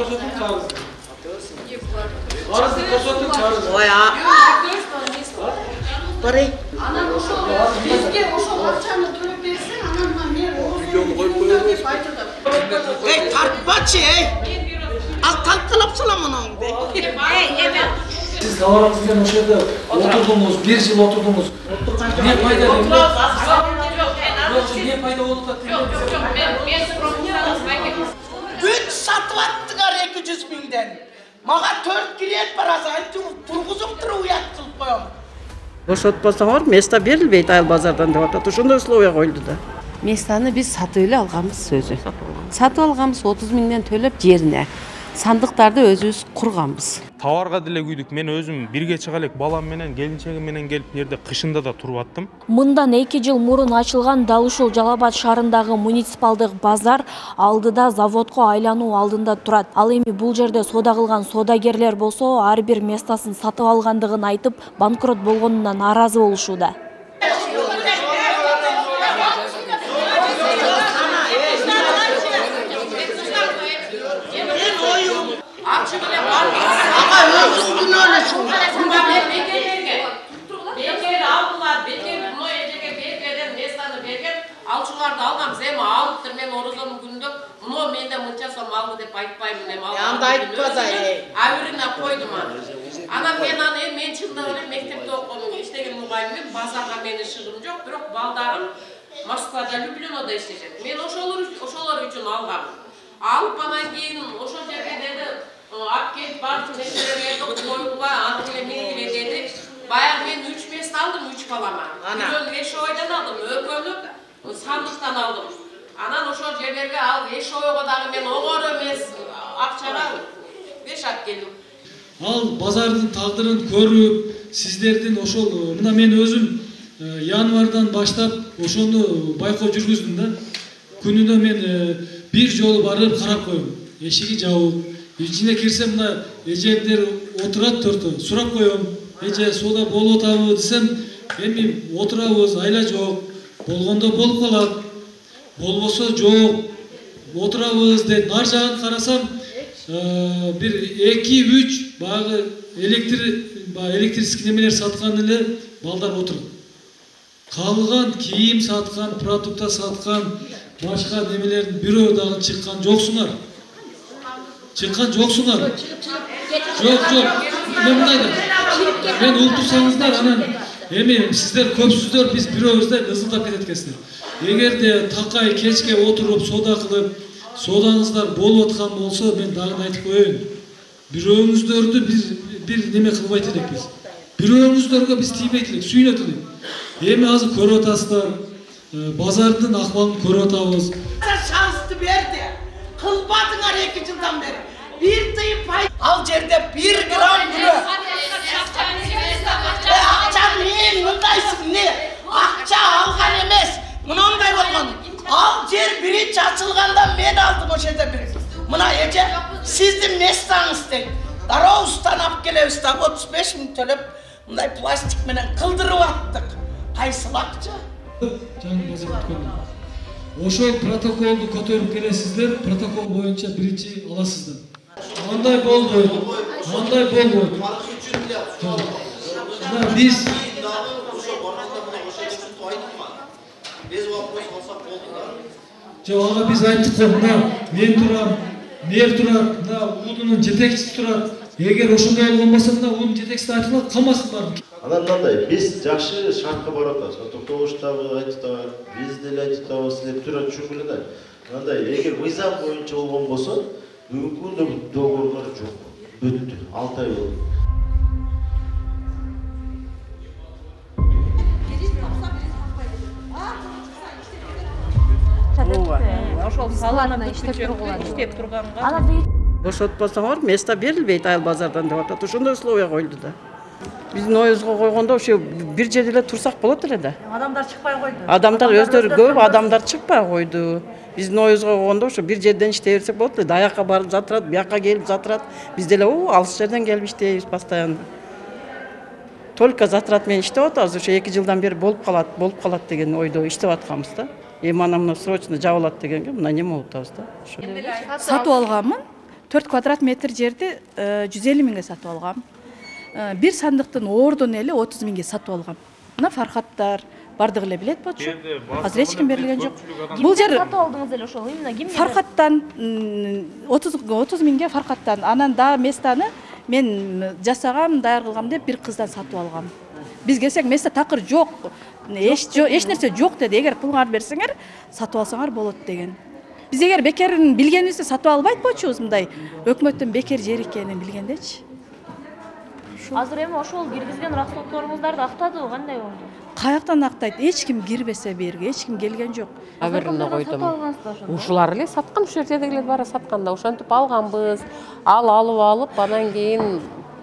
koşatın çağırın. Arası koşatın çağırın. Oya. Barey. Anam bizge oşo akçanı төлөп берсең, анан мен Videomu koyup koyuyorum. Ey tartmaçı ey. Al talkalap salamını be. Siz davarınızdan o şeyde oturdunuz, bir yıl oturdunuz. Niye payda değil mi? Niye payda oldu da? Yok, ben Üç satıp attılar 200 binden. Mağa 4 kiret parası aytıp turguzup durup uyat kılıp koyam. Boşotпасаңар, место берилбейт айыл базардан деп атат. Ошондой условия коюлду да. Местаны биз сатып эле алганбыз сөзү. Сатып алганбыз 30 миңден төлөп жерине. Сандыктарды өзүбүз курганбыз. Товарга деле күйдүк. Мен өзүм бирге чыга элек балам менен, келинчегим менен келип бу жерде кышында да туруп аттым. Мындан 2 жыл мурун ачылган дал ушул Жалал Абад шаарындагы муниципалдык базар алдыда заводко айлануу алдында турат. Ал эми бул жерде соода кылган соодагерлер болсо ар бир местасын сатып алгандыгын айтып, банкрот болгонунан нааразы болушууда. Ama özün gün öylesin. Bekeri aldılar, bekeri bunu ecege bekerden mestanı bergen, alçılarda algam, zemi alıptır, men oruzanın gününde, bunu mende mınçasam aldı dep aytpayмын, em algam. Yanda aytpa da Avürüne koydum ana. Ana men çılda öyle mektepte okudum, iştegen muğayimim, bazarga meni şığım yok, birok baldarım Moskvada, Ljubljanada işleyecek. Men oşolar üçün algam. Alıp bana keyin oşo жерге dedi, ap kelip barçı meselе berdik, koyuğa, anı bile meni dedi. Bayağı ben 3 mesle aldım, 3 kalama. Birön Eşoy'dan aldım, Ökönüp, sandıktan aldım. Anan oşo жерге al, Eşoy'a dağı men oğur emez, akçara 5 ap geldim. Ал базардын тагдырын көрүп, сиздердин ошол мына мен өзүм январдан баштап ошону байкоо жүргүздүм да. Күнүнө мен бир жолу барып карап коем. Эшиги жабык. İçine kirsem mına ejemдер отурат төртөө. Сурап коем. Эже соода болуп атабы десем, эми отурабыз, айла жок. Болгондо болуп калат. Болбосо жок. Отурабыз деп нар жагын карасам, бир 2-3 багы электрический немелер саткан эле балдар отурат. Калган кийим саткан, продукта саткан, башка немелердин бирөө дагы чыккан жоксуңар. Çıkan joksuңар. Жок. Мен мындайда. Мен ултурсаңыздар анан эми сиздер көпсүздөр, биз бирөөбүздө ызылдап кетет экенсиздер. Эгерде такай кечке отуруп соода кылып, соодаңыздар болуп аткан болсо, мен дагы айтып коеюн. Бирөөңүздөрдү бир неме кылбайт элекпиз. Бирөөңүздөргө биз тийбейт элек, сүйүнөт элек. Эми азыр көрүп атасыздар, базардын акыбалын көрүп атабыз. Şanslı verdi. Kılmadınlar 2 yıldan beri. Bir tıyı pay. Al yerde 1 gram gülü. Akça ne? Mındaysın ne? Akça algan emez. Mınanday olgan. Al yer birinci açılganda men aldım o şeyde biri. Mına ece sizdin mestanız deyip. Darovustan ap gelevizde 35 bin төлөп mınday plastik menen kıldırıp attık. Kaysıl akça? Canım bazı bitkönüm. Ошол протоколду көтөрүп келесиздер, протокол боюнча биринчи аласыздар. Андай болду. Биз Жок, ага биз айттык го, мына мен турам, мэр турат, мына уудунун жетекчиси турат. Эгер ошондой болгон болсо, мына уудун жетекчиси айтылат, калмасын баары. Анан мындай, биз жакшы шартка барып атабыз. Токтогуштагы айтып, биз деле айтып, силер тура түшүнгүлө да. Мындай, эгер мыйзам боюнча болгон болсо, бүгүнкү күндө договорлор жок. Бүттү, 6 ай болду. Ошол саланы иштеп турганга. Бошотпасаңар, место берилбейт айыл базардан деп атат. Ошондой условия коюлду да. Биздин оюбузга койгондо ошо бир жерде эле турсак болот эле да. Адамдар чыкпай койду. Адамдар өздөрү көп адамдар чыкпай койду. Биздин оюбузга койгондо ошо бир жерден иштей берсек болот эле. Аякка барып жатырат, бияка келип жатырат. Биз деле алыс жерден келип иштейбиз постоянно. Только затрат менен иштеп атабыз. Ошо 2 жылдан бери болуп калат деген ойдо иштеп атканбыз да. Эми ана мына срочно жабылат дегенге мына неме болуп атабыз да. Сатып алганмын. 4 квадрат метр жерди 150 миңге сатып алгам. Бир сандыктын ордун эле 30 миңге сатып алгам. Мына Фархаттар бардыгы эле билет болчу. Азыр эч ким берилген жок. Бул жер сатып алдыңыз эле ошол, именно кимден? Фархаттан 30 миңге Фархаттан. Анан да местаны мен жасагам, даяр кылгам деп бир кыздан сатып алгам. Биз келсек места такыр жок. Эч нерсе жок деди. Эгер пулуңар берсеңер, сатып алсаңар болот деген. Биз эгер бекерин билгенибизде сатып албайт болчубуз, мындай өкмөттүн бекер жер экенин билгендечи. Азыр эми ошол киргизген расходторуңуздарды актадыбы, кандай болду? Каяктан актайт? Эч ким кирбесе берге, эч ким келген жок. Аберне койдум. Ушулар эле саткан, ушул жердегилер бара сатканда ошентип алганбыз. Алып, анан кийин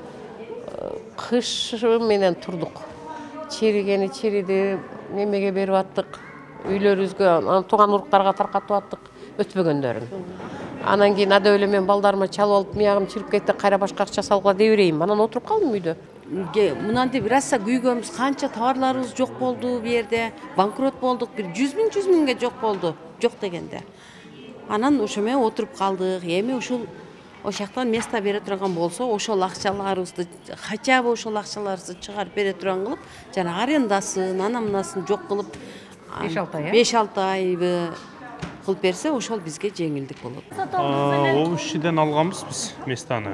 кыш менен турдук. Чириди, немеге берип аттык. Үйлөрүбүзгө, тууган уруктарга таркатып аттык өтпөгөндөрүн. Анан кийин ада эле мен балдарыма чалып алып, миягым чирип кетти, кайра башка акча салууга дей берейин. Анан отуруп калдым үйдө. Мындан деп раса күйгөнбүз, канча товарларыбыз жок болду бу жерде. Банкрот болдук, бир 100 миңге жок болду. Жок дегенде. Анан ошо менен отуруп калдык. Эми ушул ошактан место бере турган болсо, ошол акчаларыбызды, хотя бы ошол акчаларыбызды чыгарып бере турган кылып, жана арендасын, анамынасын жок кылып 5-6 айды кылып берсе, ошол бизге жеңилдик болот. Обушиден алганбыз биз местаны.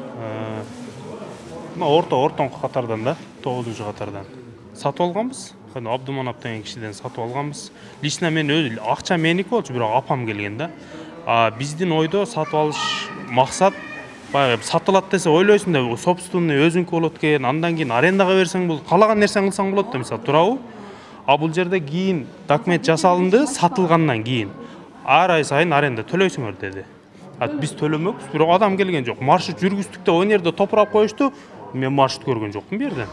Ортоңку катардан да, 9-катардан сатып алганбыз. Абдуманап деген кишиден сатып алганбыз. Лично мен өз акча меники болчу, бирок апам келген да. Биздин ойдо сатып алыш максат баягы сатылат десе ойлойсуң да, собственный өзүңкү болот экен, андан кийин арендага берсең болот, каалаган нерсең кылсаң болот да, мисалы, туурабы? Бул жерде кийин документ жасалынды, сатылгандан кийин ар ай сайын аренда төлөйсүңөр деди. Биз төлөмөкпүз, бирок адам келген жок. Маршрут жүргүздүк да, о жерде топурап коюшту. Мен маршрут көргөн жокмун бу жерден.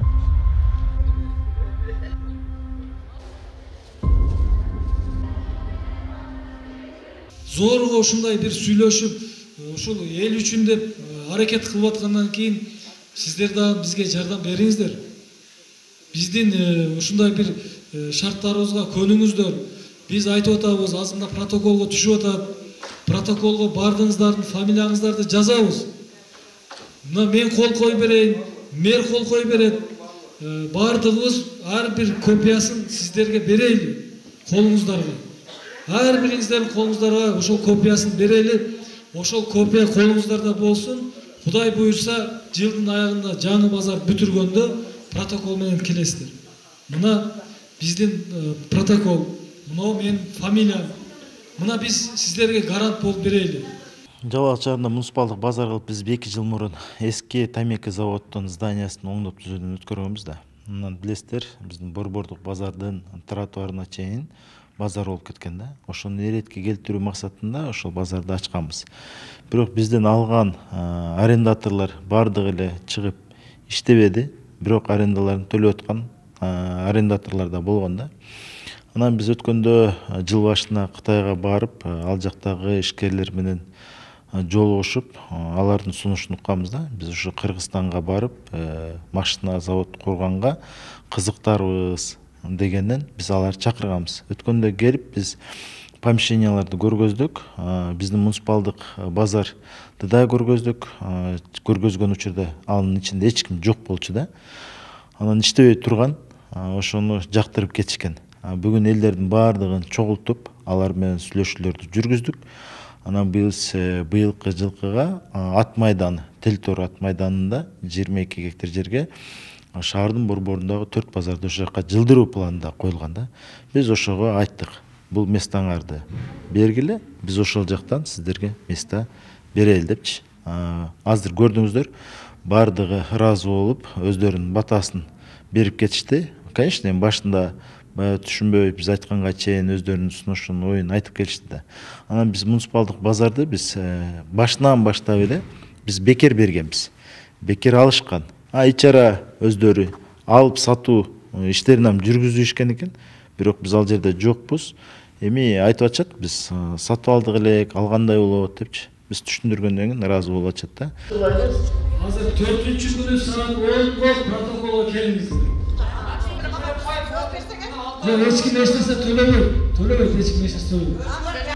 Зорго ушундай бир сүйлөшүп, ушул эл үчүн деп аракет кылып аткандан кийин сиздер дагы бизге жардам бериңиздер. Биздин ушундай бир шарттарыбызга көнүңүздөр. Биз айтып атабыз, азында протоколго түшүп атат. Протоколго бардыңыздардын фамилияңыздарды жазабыз. Мына мен кол кой берейин, мэр кол кой берет. Бардыгыбыз ар бир копиясын сиздерге берейли, колуңуздарга. Ар бириңиздердин колуңуздарга ошол копиясын берели. Ошол копия колуңуздарда болсун. Кудай буйрса, жылдын аягында жаңы базар бүтүргөндө протокол менен келесиздер. Мына биздин протокол, мына менин фамилиям. Мына биз сиздерге гарант болуп берейли. Жалал шаарында муниципалдык базар кылып биз 2 жыл мурун эски Тамеки заводдун зданиясын оңдоп түзүүдөн өткөргөнбүз да. Мындан билесиздер, биздин борбордук базардын тротуарына чейин базар болуп кеткен да. Ошону эретке келтирүү максатында ошол базарды ачканбыз. Бирок бизден алган арендаторлор бардыгы эле чыгып иштебеди. Бирок арендаларын төлөп аткан арендаторлор да болгон да. Анан биз өткөндө жыл башына Кытайга барып, ал жактагы ишкерлер менен жолугушуп, алардын сунушун укканбыз да. Биз ушу Кыргызстанга барып, машина завод курганга кызыктарбыз дегенден биз аларды чакырганбыз. Өткөндө келип биз помещенияларды көргөздүк, биздин муниципалдык базарды да көргөздүк. Көргөзгөн учурда анын ичинде эч ким жок болчу да. Анан иштебей турган, ошону жактырып кетишкен. Бүгүн элдердин баардыгын чогултуп, алар менен сүйлөшүүлөрдү жүргүздүк. Анан биз быйылкы жылкыга ат майданы, Телтор ат майданында 22 гектар жерге шаардын борборундагы 4 базарды ошол жакка жылдыруу планында коюлган да. Биз ошого айттык, бул местаңарды бергиле, биз ошол жактан сиздерге места берели депчи. Азыр көрдүңүздөр, баардыгы ыраазы болуп, өздөрүнүн батасын берип кетишти. Конечно, башында түшүнбөй биз айтканга чейин өздөрүнүн сунушун, оюн айтып келишти да. Анан биз муниципалдык базарды биз башынан баштап эле биз бекер бергенбиз. Бекер алышкан. Ичара өздөрү алып сатуу иштерин жүргүзүшкен экен. Бирок биз ал жерде жокпуз. Эми айтып атышат, биз сатып алдык элек, алгандай болот депчи. Биз түшүндүргөндөн кийин ыраазы болуп атышат да. Азыр 4-күнү саат 10-го протоколго келиңиздер. Eski meşrese tölemeyin. Tölemeyin eski meşrese tölemeyin.